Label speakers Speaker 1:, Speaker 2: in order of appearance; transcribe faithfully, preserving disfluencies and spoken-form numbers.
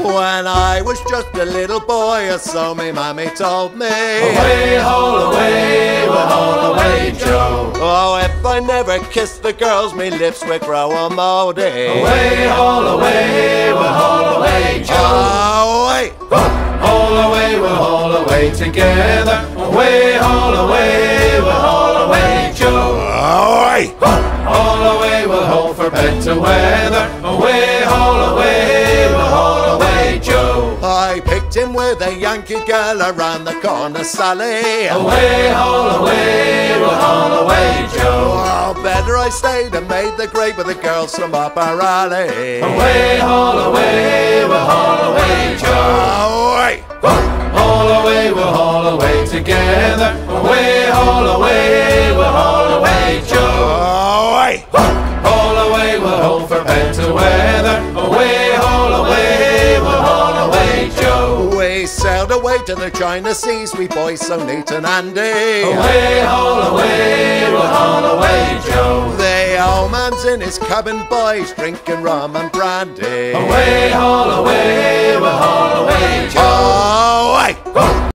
Speaker 1: When I was just a little boy, or so me mammy told me.
Speaker 2: Away, haul away, we'll haul away, Joe.
Speaker 1: Oh, if I never kissed the girls, me lips would grow a mouldy.
Speaker 2: Away, haul away, we'll haul away, Joe.
Speaker 1: Away!
Speaker 2: Haul away, we'll haul away together. Away, haul away, we'll haul away, Joe.
Speaker 1: Away!
Speaker 2: Haul away, we'll haul for better weather. Away, haul away, we'll haul away, Joe.
Speaker 1: I picked him with a Yankee girl around the corner, Sally.
Speaker 2: Away, haul away, we'll haul away, Joe.
Speaker 1: Oh, better I stayed and made the grade with the girls from up our alley.
Speaker 2: Away, haul away, we'll haul away, Joe.
Speaker 1: Away!
Speaker 2: Haul away, we'll haul away together. Away, haul away, we'll haul away, Joe.
Speaker 1: Away!
Speaker 2: Haul away, we'll haul for better weather. Away, haul away, we'll haul away, Joe.
Speaker 1: We sailed away to the China Seas, we boys so neat and handy.
Speaker 2: Away, haul away, we'll haul away, Joe.
Speaker 1: The old man's in his cabin, boys, drinking rum and brandy.
Speaker 2: Away, haul away, we'll haul away, Joe.
Speaker 1: Away!